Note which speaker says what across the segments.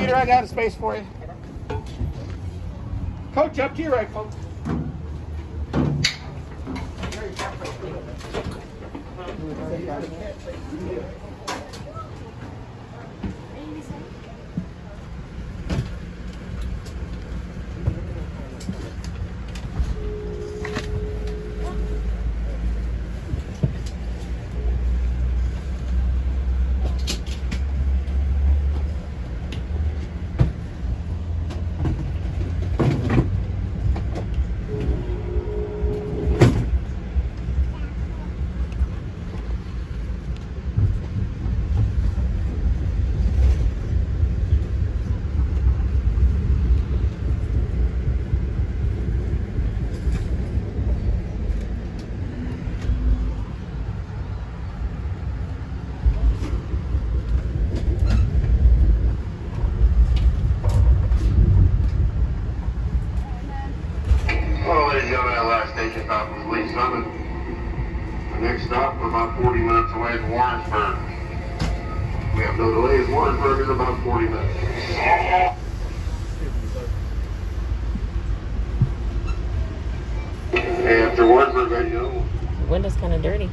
Speaker 1: Peter, I got a space for you. Coach, up to your right, folks.
Speaker 2: The next stop, we're about 40 minutes away at Warrensburg. We have no delays. Warrensburg is about 40 minutes. Hey, after Warrensburg, ready to go.
Speaker 3: The window's kind of dirty.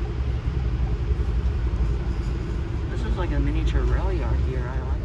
Speaker 3: This is like a miniature rail yard here. I like it.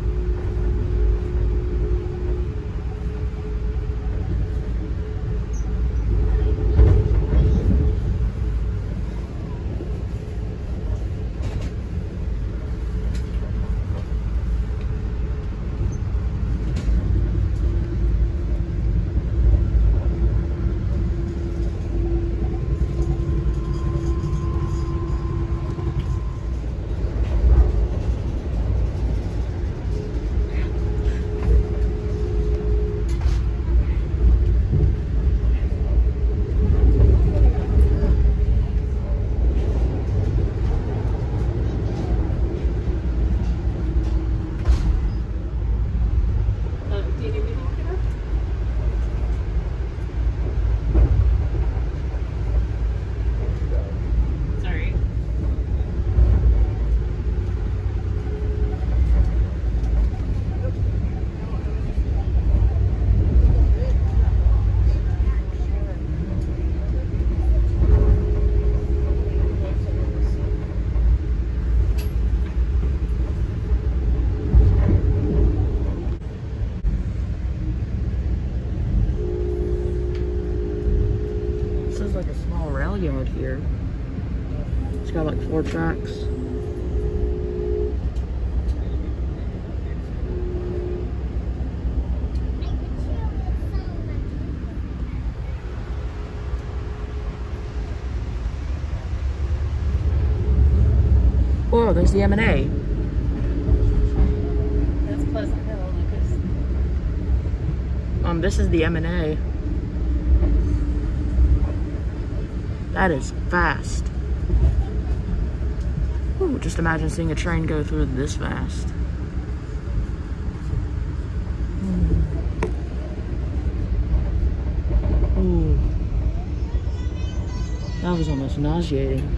Speaker 3: Yard here. It's got like 4 tracks. Oh, there's the M&A.
Speaker 4: That's Pleasant Hill, Lucas.
Speaker 3: This is the M&A. That is fast. Ooh, just imagine seeing a train go through this fast. Ooh. That was almost nauseating.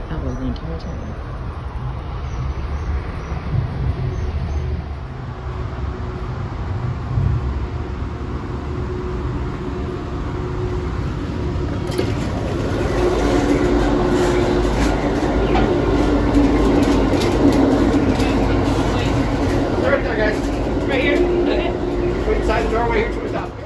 Speaker 3: That was the entire time.
Speaker 1: They're right there, guys.
Speaker 3: Right here? Okay.
Speaker 1: Between the side of the doorway here to the top.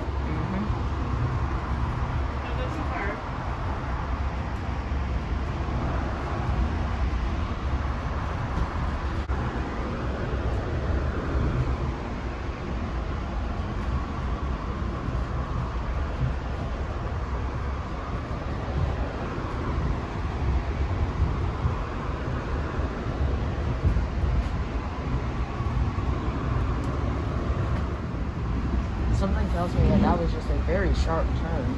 Speaker 3: Something tells me that was just a very sharp turn.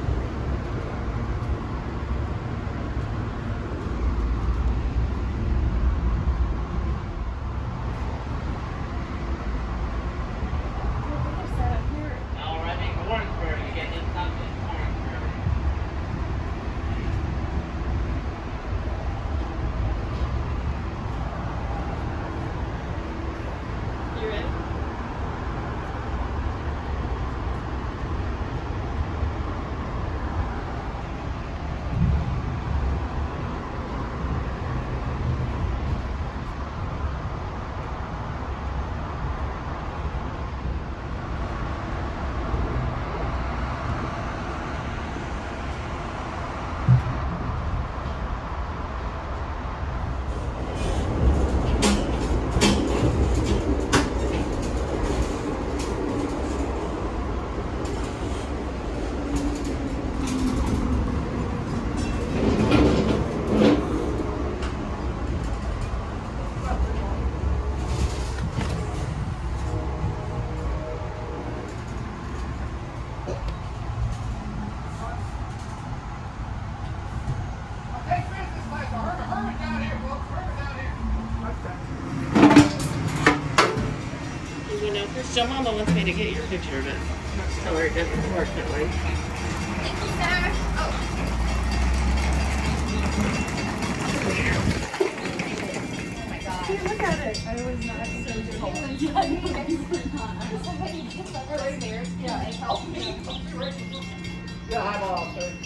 Speaker 4: Alrighty, Warrensburg, you get in touch with Warrensburg.
Speaker 3: You ready?
Speaker 1: Hey, business class. Hurry down here, folks. Hurry down here.
Speaker 3: You know, Chris, your mama wants me to get your picture, but tell her it doesn't, unfortunately.
Speaker 5: Thank you, sir. Oh. Oh my God. Look at it. I was not so difficult.
Speaker 1: Yeah, highball, sir.